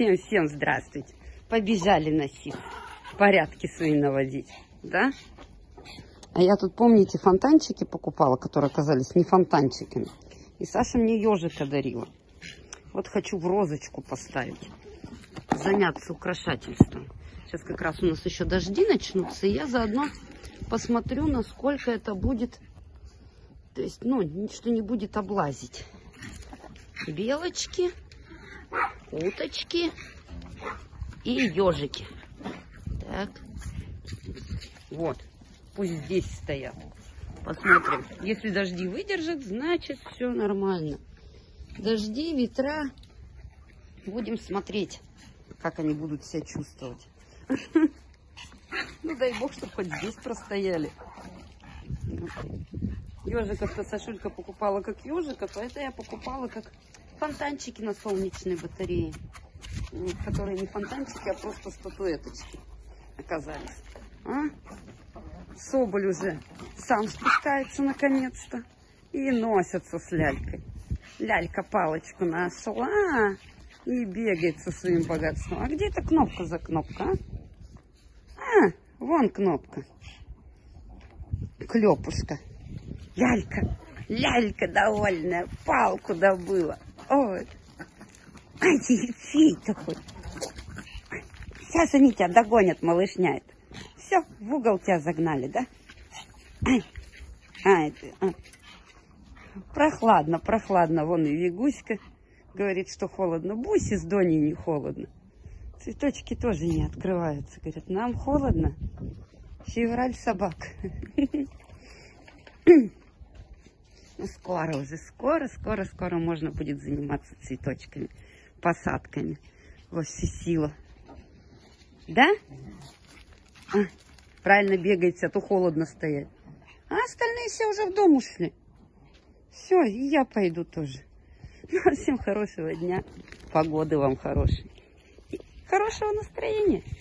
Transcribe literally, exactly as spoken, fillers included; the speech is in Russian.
Всем-всем здравствуйте. Побежали носить, порядки свои наводить, да? А я тут, помните, фонтанчики покупала, которые оказались не фонтанчиками. И Саша мне ежика дарила. Вот хочу в розочку поставить, заняться украшательством. Сейчас как раз у нас еще дожди начнутся, и я заодно посмотрю, насколько это будет, то есть, ну, что не будет облазить. Белочки, уточки и ежики. Так, вот, пусть здесь стоят. Посмотрим. Если дожди выдержат, значит все нормально. Дожди, ветра. Будем смотреть, как они будут себя чувствовать. Ну, дай бог, чтобы хоть здесь простояли. Ежиков-то Сашулька покупала как ежиков, а это я покупала как фонтанчики на солнечной батарее. Которые не фонтанчики, а просто статуэточки оказались. А? Соболь уже сам спускается наконец-то и носится с лялькой. Лялька палочку нашла и бегает со своим богатством. А где эта кнопка за кнопка? А, а вон кнопка. Клёпушка. Лялька, лялька довольная, палку добыла. Ой, ай, фей такой. Сейчас они тебя догонят, малышня. Все, в угол тебя загнали, да? Ай, ай, ты, а. Прохладно, прохладно. Вон и Вигуська говорит, что холодно. Буси с Доней не холодно. Цветочки тоже не открываются. Говорят, нам холодно. Февраль собак. Ну, скоро уже, скоро, скоро, скоро можно будет заниматься цветочками, посадками. Во всю силу. Да? А, правильно бегаете, а то холодно стоять. А остальные все уже в дом ушли. Все, и я пойду тоже. Ну, всем хорошего дня. Погоды вам хорошей. Хорошего настроения.